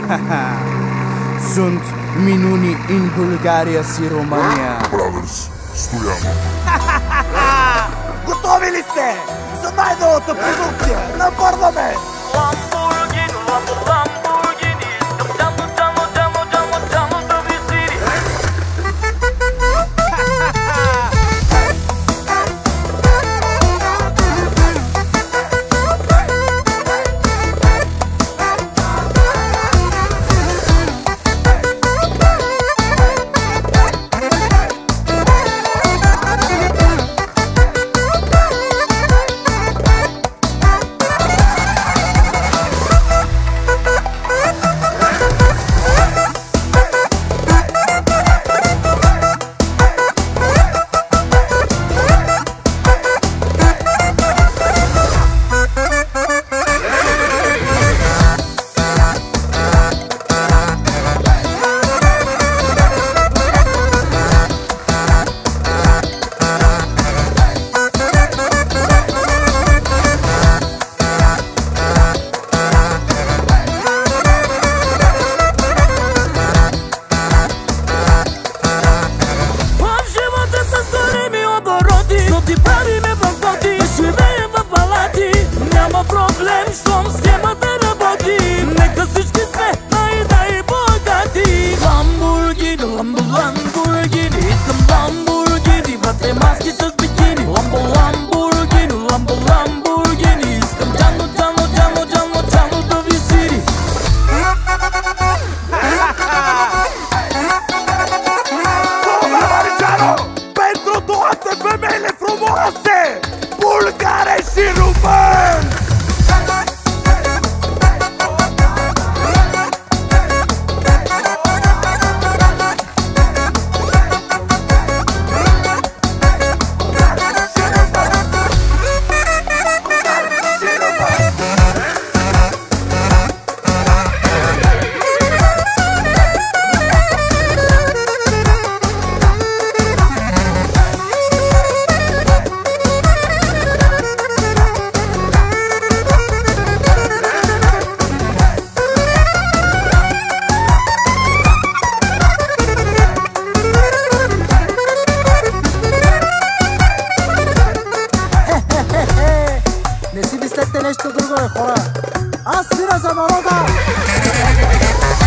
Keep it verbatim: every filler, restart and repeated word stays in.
Sunt minuni în Bulgaria și România. Brothers, Stoianu. Готови ли сте за най-новата продукция на Парламент? Lamborghini, Lambo, Lamborghini, искам джамо, джамо, джамо, джамо, джамо да ви свири. Няма проблем, щом схемата работи. Нека всички сме най-да и богати. Ламборгини, ламбо, ламборгини, искам ламборгини, вътре маски с бикини. Ламбо, ламборгини, ламбо, ламборгини, искам джано, джано, джано, джано, джано да ви свири. Sono Marciano, pentru toate femeile frumoase, bulgare și români! Не си мислете нещо друго, бе, хора. Аз свира за народа!